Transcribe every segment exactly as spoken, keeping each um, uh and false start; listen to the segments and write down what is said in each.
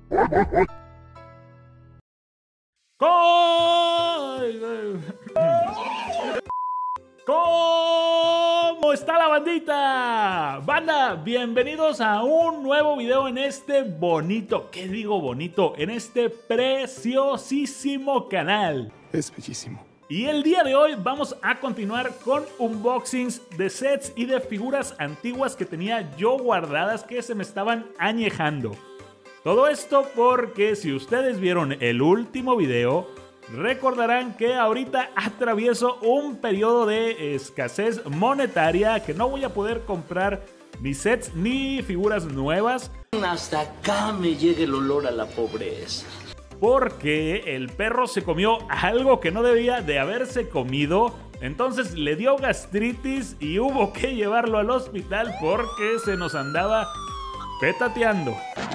¿Cómo está la bandita? Banda, bienvenidos a un nuevo video en este bonito, ¿qué digo bonito? En este preciosísimo canal. Es bellísimo. Y el día de hoy vamos a continuar con unboxings de sets y de figuras antiguas que tenía yo guardadas que se me estaban añejando. Todo esto porque si ustedes vieron el último video, recordarán que ahorita atravieso un periodo de escasez monetaria, que no voy a poder comprar ni sets ni figuras nuevas. Hasta acá me llega el olor a la pobreza. Porque el perro se comió algo que no debía de haberse comido. Entonces le dio gastritis y hubo que llevarlo al hospital porque se nos andaba petateando.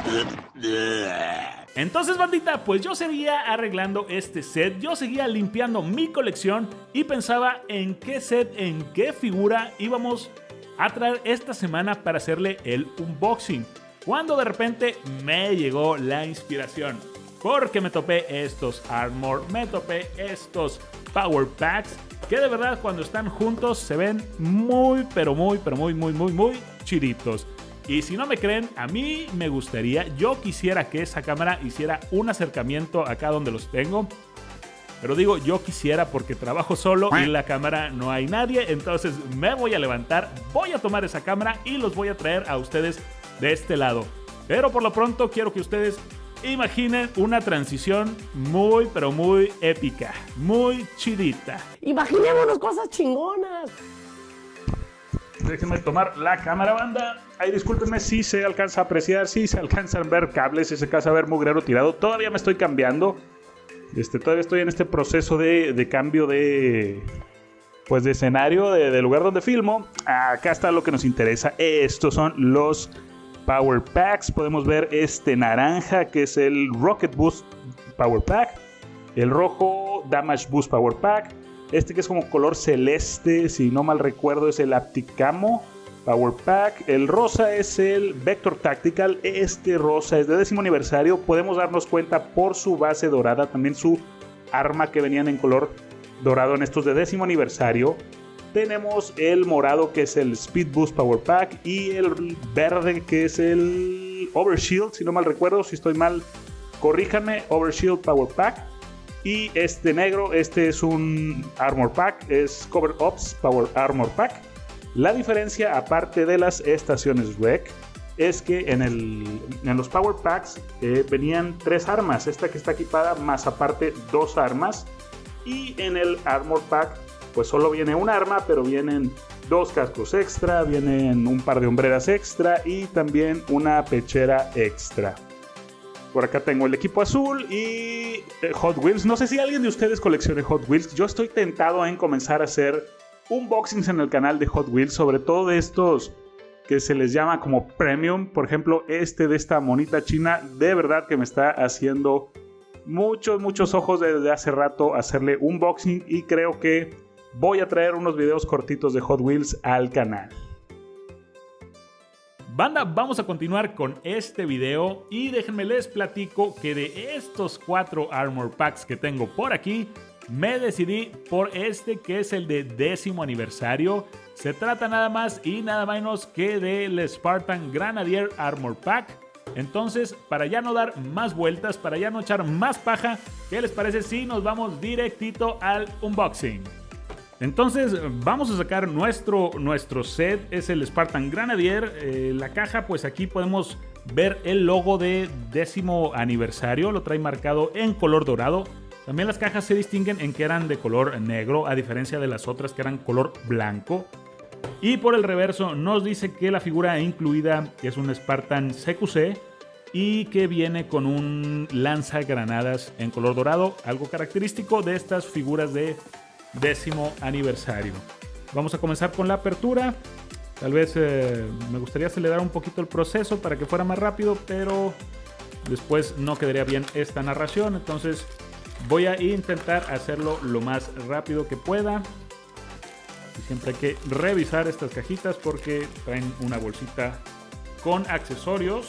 Entonces, bandita, pues yo seguía arreglando este set, yo seguía limpiando mi colección y pensaba en qué set, en qué figura íbamos a traer esta semana para hacerle el unboxing. Cuando de repente me llegó la inspiración, porque me topé estos Armor, me topé estos Power Packs, que de verdad cuando están juntos se ven muy, pero muy, pero muy, muy, muy, muy chiditos. Y si no me creen, a mí me gustaría, yo quisiera que esa cámara hiciera un acercamiento acá donde los tengo. Pero digo, yo quisiera porque trabajo solo y en la cámara no hay nadie. Entonces me voy a levantar, voy a tomar esa cámara y los voy a traer a ustedes de este lado. Pero por lo pronto quiero que ustedes imaginen una transición muy, pero muy épica, muy chidita. Imaginémonos cosas chingonas. Déjenme tomar la cámara, banda. Ay, discúlpenme si se alcanza a apreciar, si se alcanzan a ver cables, si se alcanza a ver mugrero tirado. Todavía me estoy cambiando. Este, todavía estoy en este proceso de, de cambio de, pues de escenario, de, de lugar donde filmo. Acá está lo que nos interesa. Estos son los Power Packs. Podemos ver este naranja que es el Rocket Boost Power Pack. El rojo Damage Boost Power Pack. Este que es como color celeste, si no mal recuerdo, es el Apticamo Power Pack. El rosa es el Vector Tactical. Este rosa es de décimo aniversario. Podemos darnos cuenta por su base dorada, también su arma que venían en color dorado en estos de décimo aniversario. Tenemos el morado que es el Speed Boost Power Pack y el verde que es el Overshield, si no mal recuerdo, si estoy mal, corríjanme, Overshield Power Pack. Y este negro, este es un Armor Pack, es Cover Ops Power Armor Pack. La diferencia, aparte de las estaciones R E C, es que en, el, en los Power Packs eh, venían tres armas. Esta que está equipada, más aparte dos armas. Y en el Armor Pack, pues solo viene un arma, pero vienen dos cascos extra, vienen un par de hombreras extra y también una pechera extra. Por acá tengo el equipo azul y Hot Wheels. No sé si alguien de ustedes coleccione Hot Wheels. Yo estoy tentado en comenzar a hacer unboxings en el canal de Hot Wheels, sobre todo de estos que se les llama como premium. Por ejemplo, este de esta monita china, de verdad que me está haciendo muchos, muchos ojos desde hace rato hacerle unboxing y creo que voy a traer unos videos cortitos de Hot Wheels al canal. Banda, vamos a continuar con este video y déjenme les platico que de estos cuatro Armor Packs que tengo por aquí, me decidí por este que es el de décimo aniversario. Se trata nada más y nada menos que del Spartan Grenadier Armor Pack. Entonces, para ya no dar más vueltas, para ya no echar más paja, ¿qué les parece si nos vamos directito al unboxing? Entonces vamos a sacar nuestro, nuestro set, es el Spartan Grenadier. Eh, la caja, pues aquí podemos ver el logo de décimo aniversario, lo trae marcado en color dorado. También las cajas se distinguen en que eran de color negro, a diferencia de las otras que eran color blanco. Y por el reverso nos dice que la figura incluida es un Spartan C Q C y que viene con un lanzagranadas en color dorado, algo característico de estas figuras de décimo aniversario. Vamos a comenzar con la apertura. Tal vez eh, me gustaría acelerar un poquito el proceso para que fuera más rápido, pero después no quedaría bien esta narración. Entonces voy a intentar hacerlo lo más rápido que pueda. Y siempre hay que revisar estas cajitas porque traen una bolsita con accesorios.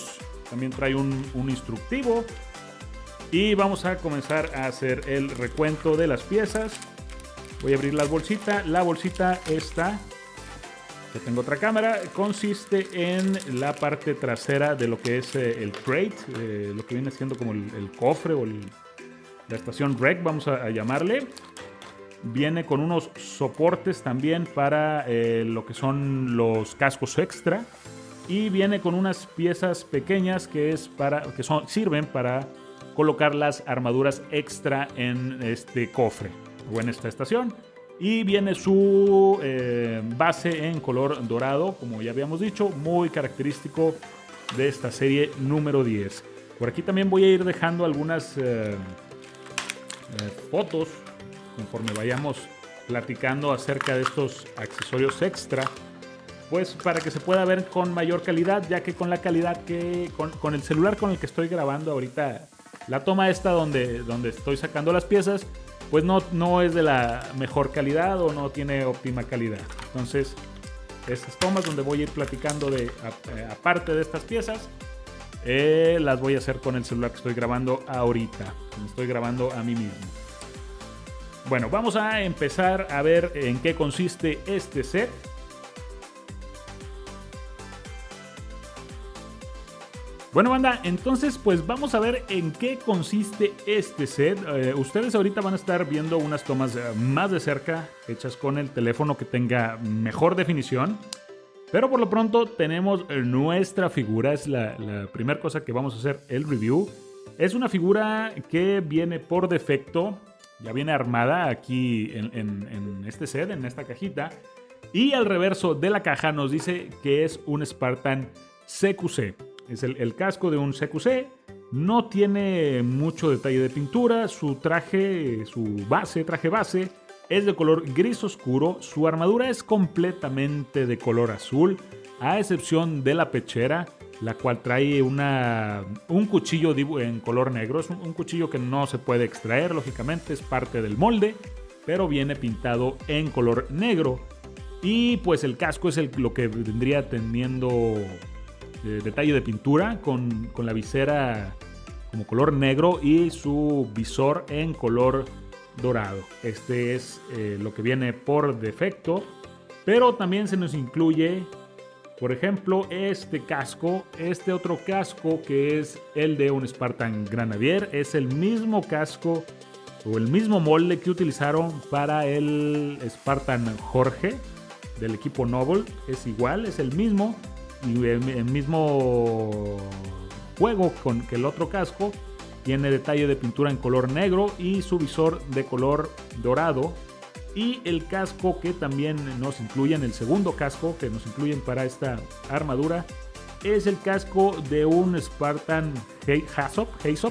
También trae un, un instructivo. Y vamos a comenzar a hacer el recuento de las piezas. Voy a abrir la bolsita. La bolsita esta, que tengo otra cámara, consiste en la parte trasera de lo que es eh, el crate, eh, lo que viene siendo como el, el cofre o el, la estación rec, vamos a, a llamarle. Viene con unos soportes también para eh, lo que son los cascos extra. Y viene con unas piezas pequeñas que, es para, que son, sirven para colocar las armaduras extra en este cofre o en esta estación. Y viene su eh, base en color dorado, como ya habíamos dicho, muy característico de esta serie número diez. Por aquí también voy a ir dejando algunas eh, eh, fotos conforme vayamos platicando acerca de estos accesorios extra, pues para que se pueda ver con mayor calidad, ya que con la calidad que con, con el celular con el que estoy grabando ahorita, la toma esta donde, donde estoy sacando las piezas, pues no, no es de la mejor calidad o no tiene óptima calidad. Entonces, estas tomas donde voy a ir platicando de aparte de estas piezas, eh, las voy a hacer con el celular que estoy grabando ahorita. Me estoy grabando a mí mismo. Bueno, vamos a empezar a ver en qué consiste este set. Bueno, banda, entonces pues vamos a ver en qué consiste este set. Eh, ustedes ahorita van a estar viendo unas tomas eh, más de cerca, hechas con el teléfono que tenga mejor definición. Pero por lo pronto tenemos nuestra figura, es la, la primera cosa que vamos a hacer el review. Es una figura que viene por defecto, ya viene armada aquí en, en, en este set, en esta cajita. Y al reverso de la caja nos dice que es un Spartan C Q C. Es el, el casco de un C Q C. No tiene mucho detalle de pintura. Su traje, su base, traje base, es de color gris oscuro. Su armadura es completamente de color azul, a excepción de la pechera, la cual trae una, un cuchillo en color negro. Es un, un cuchillo que no se puede extraer, lógicamente, es parte del molde, pero viene pintado en color negro. Y pues el casco es el, lo que vendría teniendo eh, detalle de pintura, con, con la visera como color negro y su visor en color dorado. Este es eh, lo que viene por defecto, pero también se nos incluye, por ejemplo, este casco, este otro casco que es el de un Spartan Grenadier. Es el mismo casco o el mismo molde que utilizaron para el Spartan Jorge del equipo Noble. Es igual, es el mismo, y el, el mismo juego con que el otro casco. Tiene detalle de pintura en color negro y su visor de color dorado. Y el casco que también nos incluyen, el segundo casco que nos incluyen para esta armadura, es el casco de un Spartan Hasop, Hasop,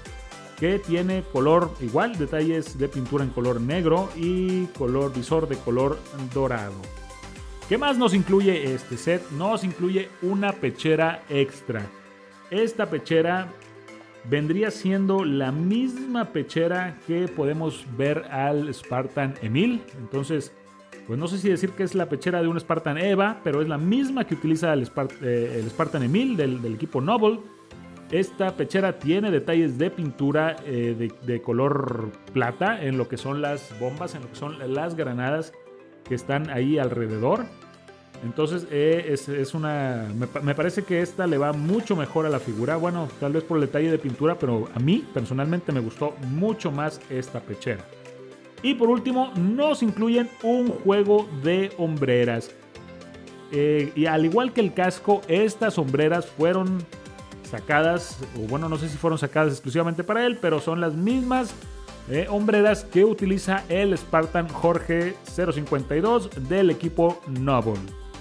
que tiene color igual, detalles de pintura en color negro y color visor de color dorado. ¿Qué más nos incluye este set? Nos incluye una pechera extra. Esta pechera vendría siendo la misma pechera que podemos ver al Spartan Emil. Entonces, pues no sé si decir que es la pechera de un Spartan Eva, pero es la misma que utiliza el, Spart eh, el Spartan Emil del, del equipo Noble. Esta pechera tiene detalles de pintura eh, de, de color plata en lo que son las bombas, en lo que son las granadas que están ahí alrededor. Entonces eh, es, es una, me, me parece que esta le va mucho mejor a la figura. Bueno, tal vez por el detalle de pintura, pero a mí personalmente me gustó mucho más esta pechera. Y por último, nos incluyen un juego de hombreras. Eh, y al igual que el casco, estas hombreras fueron sacadas, o bueno, no sé si fueron sacadas exclusivamente para él, pero son las mismas eh, hombreras que utiliza el Spartan Jorge cero cincuenta y dos del equipo Noble.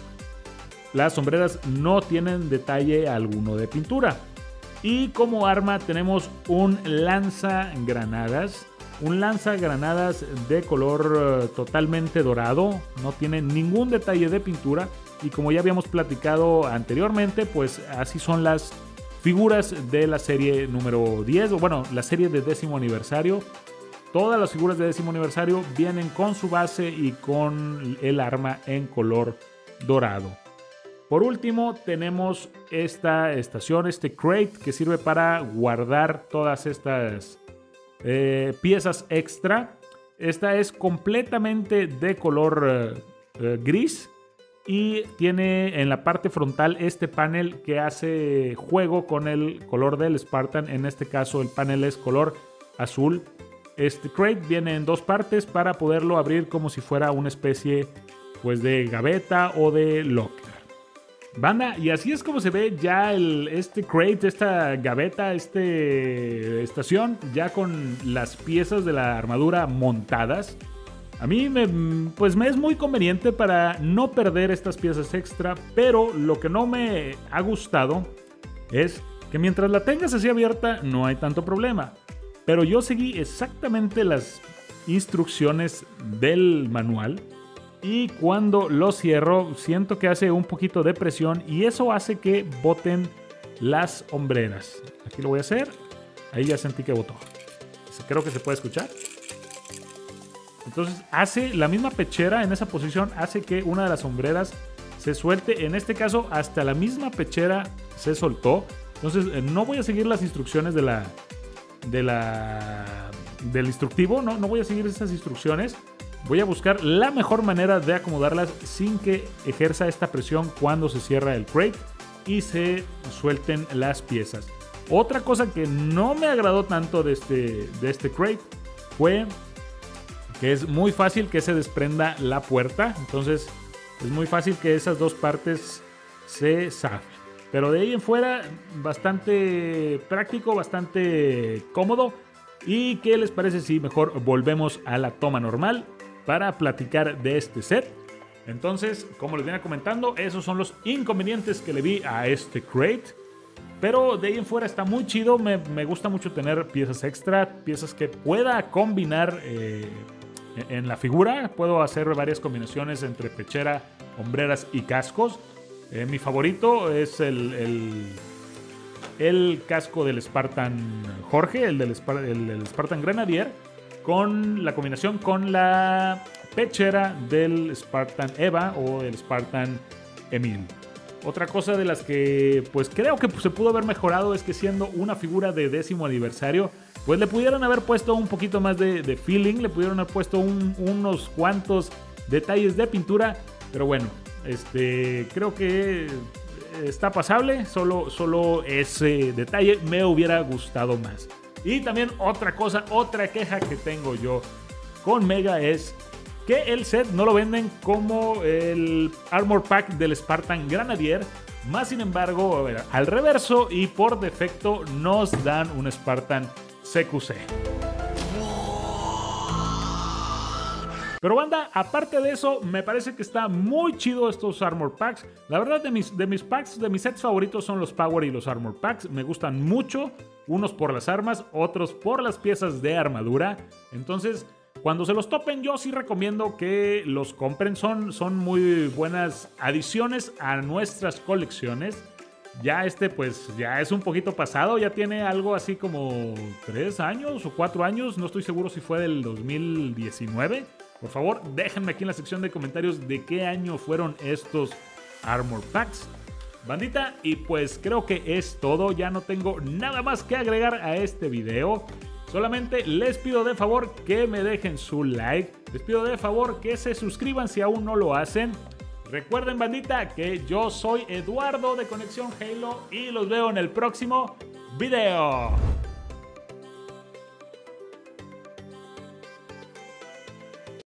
Las sombreras no tienen detalle alguno de pintura. Y como arma tenemos un lanzagranadas. Un lanzagranadas de color uh, totalmente dorado. No tiene ningún detalle de pintura. Y como ya habíamos platicado anteriormente, pues así son las figuras de la serie número diez. O bueno, la serie de décimo aniversario. Todas las figuras de décimo aniversario vienen con su base y con el arma en color dorado. Por último, tenemos esta estación, este crate, que sirve para guardar todas estas eh, piezas extra. Esta es completamente de color eh, eh, gris y tiene en la parte frontal este panel que hace juego con el color del Spartan. En este caso el panel es color azul. Este crate viene en dos partes para poderlo abrir como si fuera una especie pues de gaveta o de locker. Banda, y así es como se ve ya el, este crate, esta gaveta, esta estación, ya con las piezas de la armadura montadas. A mí me, pues me es muy conveniente para no perder estas piezas extra, pero lo que no me ha gustado es que mientras la tengas así abierta no hay tanto problema. Pero yo seguí exactamente las instrucciones del manual. Y cuando lo cierro, siento que hace un poquito de presión y eso hace que boten las hombreras. Aquí lo voy a hacer. Ahí ya sentí que botó. Creo que se puede escuchar. Entonces hace la misma pechera en esa posición, hace que una de las hombreras se suelte. En este caso, hasta la misma pechera se soltó. Entonces no voy a seguir las instrucciones de la, de la, del instructivo. No, no voy a seguir esas instrucciones. Voy a buscar la mejor manera de acomodarlas sin que ejerza esta presión cuando se cierra el crate y se suelten las piezas. Otra cosa que no me agradó tanto de este, de este crate fue que es muy fácil que se desprenda la puerta. Entonces es muy fácil que esas dos partes se zafen. Pero de ahí en fuera, bastante práctico, bastante cómodo. ¿Y qué les parece si mejor volvemos a la toma normal para platicar de este set? Entonces, como les venía comentando, esos son los inconvenientes que le vi a este crate. Pero de ahí en fuera está muy chido. Me, me gusta mucho tener piezas extra, piezas que pueda combinar eh, en la figura. Puedo hacer varias combinaciones entre pechera, hombreras y cascos. Eh, mi favorito es el, el, el casco del Spartan Jorge, el del, el del Spartan Grenadier, con la combinación con la pechera del Spartan Eva o el Spartan Emil. Otra cosa de las que pues creo que se pudo haber mejorado es que siendo una figura de décimo aniversario, pues le pudieron haber puesto un poquito más de, de feeling, le pudieron haber puesto un, unos cuantos detalles de pintura, pero bueno, este, creo que está pasable, solo, solo ese detalle me hubiera gustado más. Y también otra cosa, otra queja que tengo yo con Mega es que el set no lo venden como el Armor Pack del Spartan Grenadier, más sin embargo, a ver, al reverso y por defecto nos dan un Spartan C Q C. Pero banda, aparte de eso, me parece que está muy chido estos Armor Packs. La verdad, de mis, de mis packs, de mis sets favoritos son los Power y los Armor Packs. Me gustan mucho, unos por las armas, otros por las piezas de armadura. Entonces, cuando se los topen, yo sí recomiendo que los compren. Son, son muy buenas adiciones a nuestras colecciones. Ya este pues ya es un poquito pasado, ya tiene algo así como tres años o cuatro años. No estoy seguro si fue del dos mil diecinueve. Por favor, déjenme aquí en la sección de comentarios de qué año fueron estos Armor Packs, bandita. Y pues creo que es todo. Ya no tengo nada más que agregar a este video. Solamente les pido de favor que me dejen su like. Les pido de favor que se suscriban si aún no lo hacen. Recuerden, bandita, que yo soy Eduardo de Conexión Halo y los veo en el próximo video.